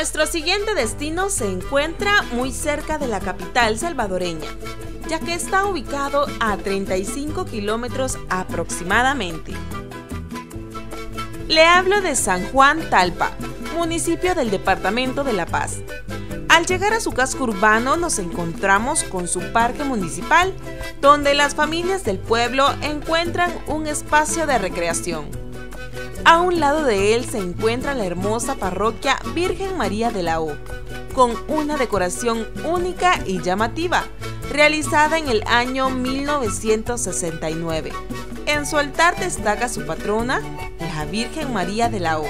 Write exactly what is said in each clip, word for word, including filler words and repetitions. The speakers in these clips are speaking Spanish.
Nuestro siguiente destino se encuentra muy cerca de la capital salvadoreña, ya que está ubicado a treinta y cinco kilómetros aproximadamente. Le hablo de San Juan Talpa, municipio del departamento de La Paz. Al llegar a su casco urbano nos encontramos con su parque municipal, donde las familias del pueblo encuentran un espacio de recreación. A un lado de él se encuentra la hermosa parroquia Virgen María de la O, con una decoración única y llamativa, realizada en el año mil novecientos sesenta y nueve. En su altar destaca su patrona, la Virgen María de la O.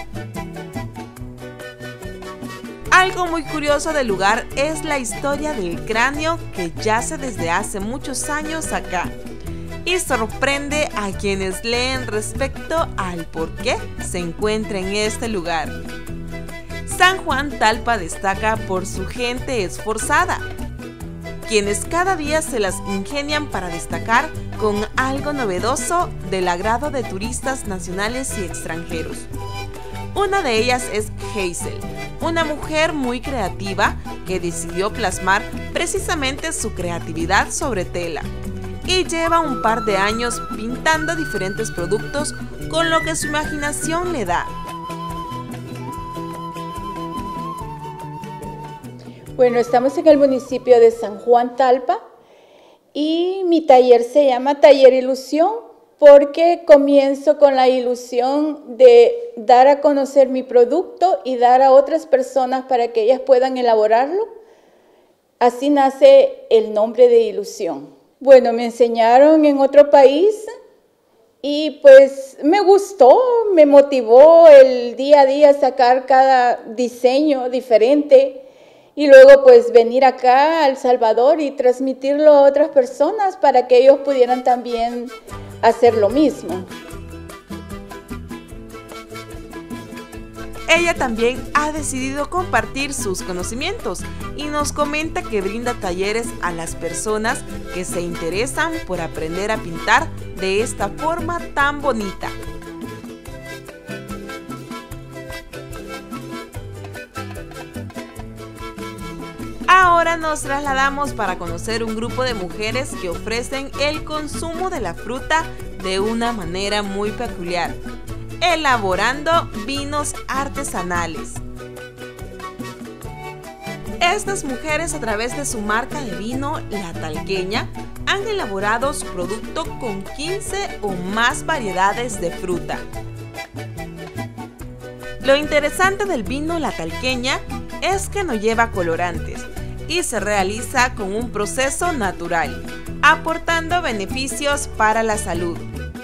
Algo muy curioso del lugar es la historia del cráneo que yace desde hace muchos años acá y sorprende a quienes leen respecto al por qué se encuentra en este lugar. San Juan Talpa destaca por su gente esforzada, quienes cada día se las ingenian para destacar con algo novedoso del agrado de turistas nacionales y extranjeros. Una de ellas es Hazel, una mujer muy creativa que decidió plasmar precisamente su creatividad sobre tela y lleva un par de años pintando diferentes productos con lo que su imaginación le da. Bueno, estamos en el municipio de San Juan Talpa y mi taller se llama Taller Ilusión porque comienzo con la ilusión de dar a conocer mi producto y dar a otras personas para que ellas puedan elaborarlo. Así nace el nombre de Ilusión. Bueno, me enseñaron en otro país y pues me gustó, me motivó el día a día sacar cada diseño diferente. Y luego pues venir acá a El Salvador y transmitirlo a otras personas para que ellos pudieran también hacer lo mismo. Ella también ha decidido compartir sus conocimientos y nos comenta que brinda talleres a las personas que se interesan por aprender a pintar de esta forma tan bonita. Ahora nos trasladamos para conocer un grupo de mujeres que ofrecen el consumo de la fruta de una manera muy peculiar, elaborando vinos artesanales. Estas mujeres, a través de su marca de vino La Talqueña, han elaborado su producto con quince o más variedades de fruta. Lo interesante del vino La Talqueña es que no lleva colorantes y se realiza con un proceso natural, aportando beneficios para la salud.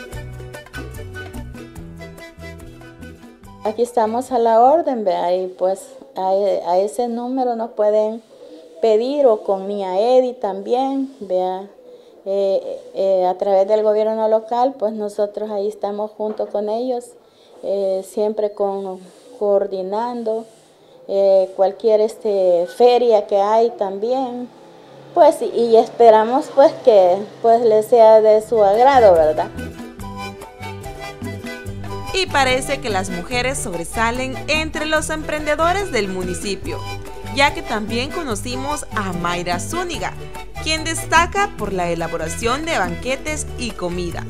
Aquí estamos a la orden, ¿vea? Y pues a, a ese número nos pueden pedir, o con Mía Edi también, ¿vea? Eh, eh, a través del gobierno local, pues nosotros ahí estamos junto con ellos, eh, siempre con, coordinando. Eh, cualquier este, feria que hay también, pues y, y esperamos pues que pues les sea de su agrado, ¿verdad? Y parece que las mujeres sobresalen entre los emprendedores del municipio, ya que también conocimos a Mayra Zúñiga, quien destaca por la elaboración de banquetes y comida.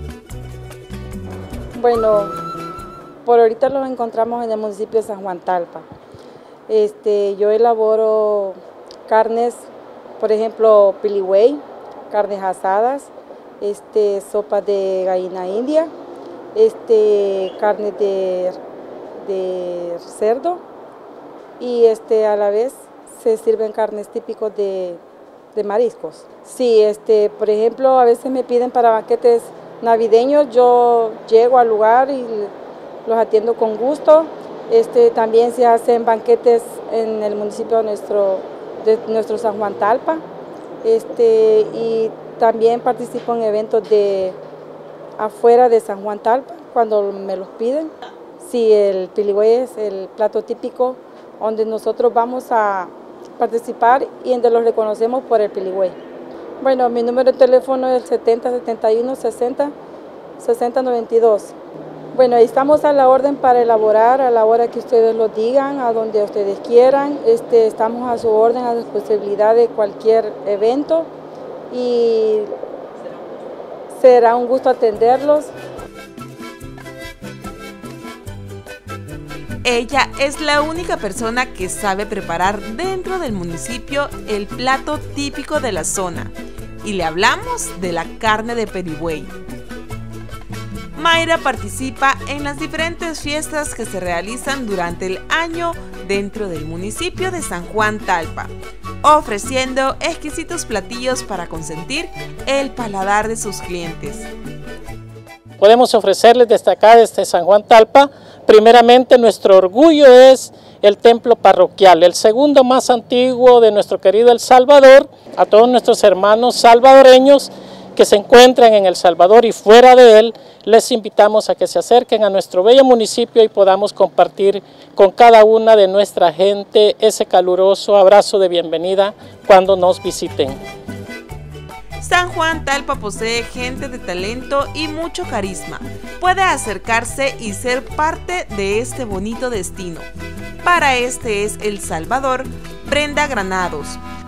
Bueno, por ahorita los encontramos en el municipio de San Juan Talpa. Este, yo elaboro carnes, por ejemplo, piligüey, carnes asadas, este, sopa de gallina india, este, carne de, de cerdo y este, a la vez se sirven carnes típicos de, de mariscos. Sí, este, por ejemplo, a veces me piden para banquetes navideños, yo llego al lugar y los atiendo con gusto. Este, también se hacen banquetes en el municipio de nuestro, de nuestro San Juan Talpa, este, y también participo en eventos de afuera de San Juan Talpa cuando me los piden. Sí, el piligüey es el plato típico donde nosotros vamos a participar y donde los reconocemos por el piligüey. Bueno, mi número de teléfono es el setenta setenta y uno sesenta sesenta noventa y dos. Bueno, estamos a la orden para elaborar a la hora que ustedes lo digan, a donde ustedes quieran. Este, estamos a su orden, a disponibilidad de cualquier evento y será un gusto atenderlos. Ella es la única persona que sabe preparar dentro del municipio el plato típico de la zona. Y le hablamos de la carne de pedigüey. Mayra participa en las diferentes fiestas que se realizan durante el año dentro del municipio de San Juan Talpa, ofreciendo exquisitos platillos para consentir el paladar de sus clientes. Podemos ofrecerles desde acá, desde San Juan Talpa, primeramente nuestro orgullo es el templo parroquial, el segundo más antiguo de nuestro querido El Salvador. A todos nuestros hermanos salvadoreños que se encuentran en El Salvador y fuera de él, les invitamos a que se acerquen a nuestro bello municipio y podamos compartir con cada una de nuestra gente ese caluroso abrazo de bienvenida cuando nos visiten. San Juan Talpa posee gente de talento y mucho carisma. Puede acercarse y ser parte de este bonito destino. Para este es El Salvador, Brenda Granados,